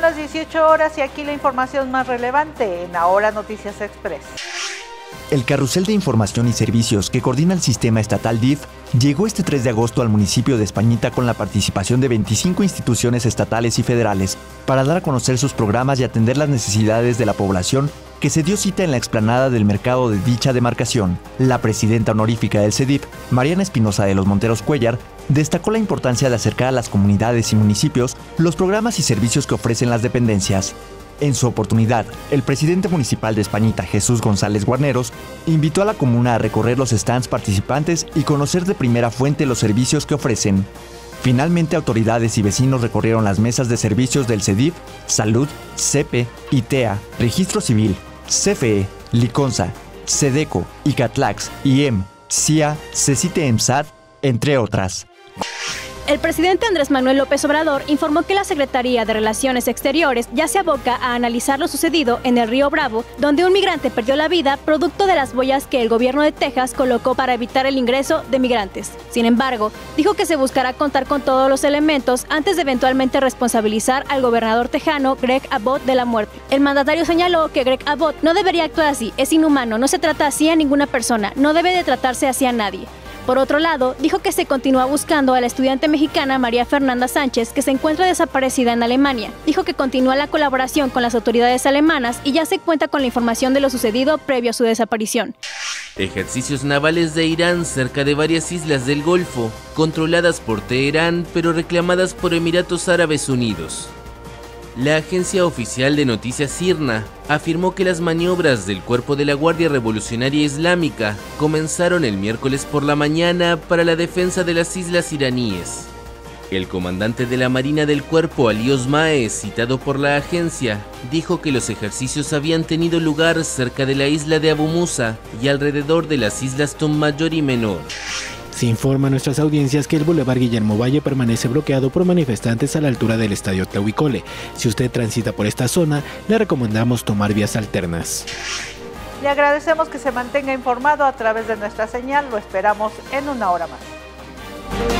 las 18 horas y aquí la información más relevante en Ahora Noticias Express. El carrusel de información y servicios que coordina el sistema estatal DIF llegó este 3 de agosto al municipio de Españita con la participación de 25 instituciones estatales y federales para dar a conocer sus programas y atender las necesidades de la población que se dio cita en la explanada del mercado de dicha demarcación. La presidenta honorífica del CEDIF, Mariana Espinosa de los Monteros Cuellar, destacó la importancia de acercar a las comunidades y municipios los programas y servicios que ofrecen las dependencias. En su oportunidad, el presidente municipal de Españita, Jesús González Guarneros, invitó a la comuna a recorrer los stands participantes y conocer de primera fuente los servicios que ofrecen. Finalmente, autoridades y vecinos recorrieron las mesas de servicios del CEDIF, Salud, CEPE, ITEA, Registro Civil, CFE, Liconza, SEDECO, ICATLAX, IEM, CIA, CECITE-EMSAT, entre otras. El presidente Andrés Manuel López Obrador informó que la Secretaría de Relaciones Exteriores ya se aboca a analizar lo sucedido en el río Bravo, donde un migrante perdió la vida producto de las boyas que el gobierno de Texas colocó para evitar el ingreso de migrantes. Sin embargo, dijo que se buscará contar con todos los elementos antes de eventualmente responsabilizar al gobernador tejano Greg Abbott de la muerte. El mandatario señaló que Greg Abbott no debería actuar así, es inhumano, no se trata así a ninguna persona, no debe de tratarse así a nadie. Por otro lado, dijo que se continúa buscando a la estudiante mexicana María Fernanda Sánchez, que se encuentra desaparecida en Alemania. Dijo que continúa la colaboración con las autoridades alemanas y ya se cuenta con la información de lo sucedido previo a su desaparición. Ejercicios navales de Irán cerca de varias islas del Golfo, controladas por Teherán, pero reclamadas por Emiratos Árabes Unidos. La agencia oficial de noticias IRNA afirmó que las maniobras del Cuerpo de la Guardia Revolucionaria Islámica comenzaron el miércoles por la mañana para la defensa de las islas iraníes. El comandante de la Marina del Cuerpo, Ali Osmae, citado por la agencia, dijo que los ejercicios habían tenido lugar cerca de la isla de Abu Musa y alrededor de las islas Tom Mayor y Menor. Se informa a nuestras audiencias que el Boulevard Guillermo Valle permanece bloqueado por manifestantes a la altura del Estadio Tlahuicole. Si usted transita por esta zona, le recomendamos tomar vías alternas. Le agradecemos que se mantenga informado a través de nuestra señal. Lo esperamos en una hora más.